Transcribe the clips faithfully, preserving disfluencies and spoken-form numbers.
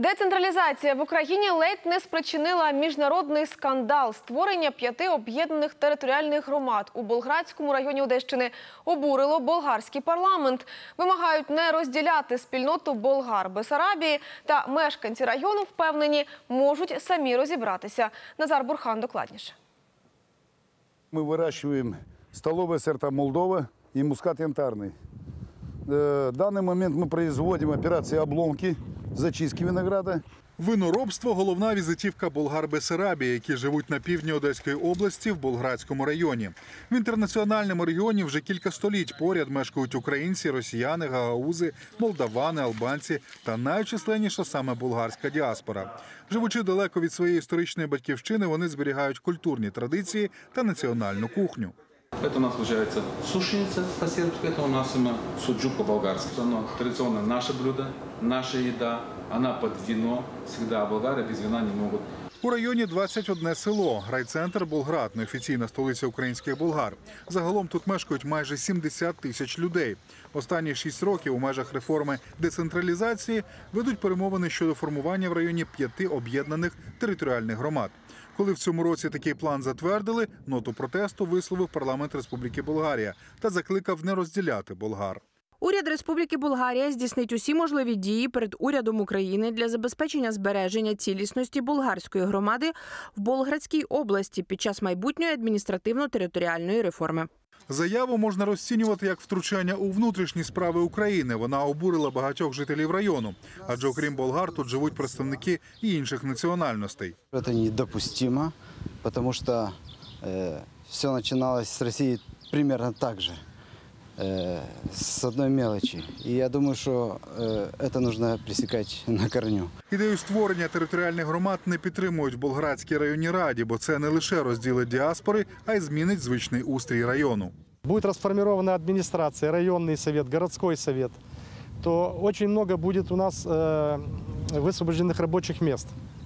Децентралізація в Україні ледь не спричинила міжнародний скандал. Створення п'яти об'єднаних територіальних громад у Болградському районі Одещини обурило болгарський парламент. Вимагають не розділяти спільноту Болгар-Бесарабії, та мешканці району впевнені, можуть самі розібратися. Назар Бурхан докладніше. Мы выращиваем столовое сорта Молдова и мускат янтарный. В данный момент мы производим операции обломки, зачистки винограда. Виноробство – головна візитівка болгар-бесарабії, які живуть на півдні Одеської області в Болградському районі. В інтернаціональному регіоні вже кілька століть поряд мешкають українці, росіяни, гагаузи, молдавани, албанці та найчисленніша саме болгарська діаспора. Живучи далеко від своєї історичної батьківщини, вони зберігають культурні традиції та національну кухню. Это у нас получается сушеница по-сербски, это у нас суджук по-болгарски. Оно традиционно наше блюдо, наша еда, она под вино. Всегда болгары без вина не могут. У районі двадцять одне село, райцентр Болград, неофіційна столиця українських болгар. Загалом тут мешкають майже сімдесят тисяч людей. Останні шість років у межах реформи децентралізації ведуть перемовини щодо формування в районі п'яти об'єднаних територіальних громад. Коли в цьому році такий план затвердили, ноту протесту висловив парламент Республіки Болгарія та закликав не розділяти болгар. Уряд Республіки Болгарія здійснить усі можливі дії перед урядом України для забезпечення збереження цілісності болгарської громади в Болградській області під час майбутньої адміністративно-територіальної реформи. Заяву можна розцінювати як втручання у внутрішні справи України. Вона обурила багатьох жителів району. Адже окрім болгар тут живуть представники і інших національностей. Це недопустимо, тому що э, все починалось з Росії примерно так же. З одної мелочі. І я думаю, що це потрібно пресікати на корню. Ідею створення територіальних громад не підтримують в Болградській районній раді, бо це не лише розділить діаспори, а й змінить звичний устрій району. Будет расформирована администрация, районный совет, городской совет, то очень много будет у нас высвобожденных рабочих мест.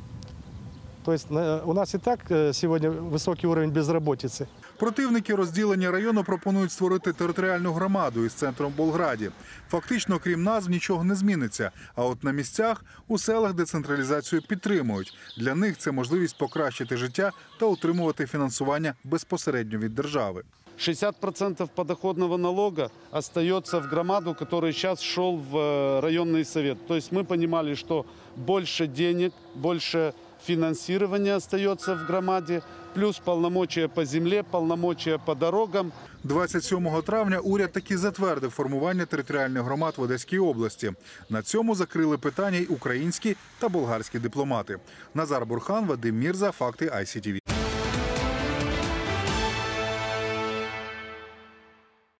То есть у нас і так сьогодні високий рівень безробітності. Противники розділення району пропонують створити територіальну громаду із центром в Болграді. Фактично, крім назв, нічого не зміниться. А от на місцях у селах децентралізацію підтримують. Для них це можливість покращити життя та отримувати фінансування безпосередньо від держави. шестьдесят процентов подоходного налога остается в громаду, который сейчас шел в районный совет. То есть мы понимали, что больше денег, больше финансирования остается в громаде, плюс полномочия по земле, полномочия по дорогам. двадцять сьомого травня уряд таки затвердив формування територіальних громад в Одеській області. На цьому закрили питання й українські та болгарські дипломати. Назар Бурхан, Вадим Мірза, Факти ай сі ті ві.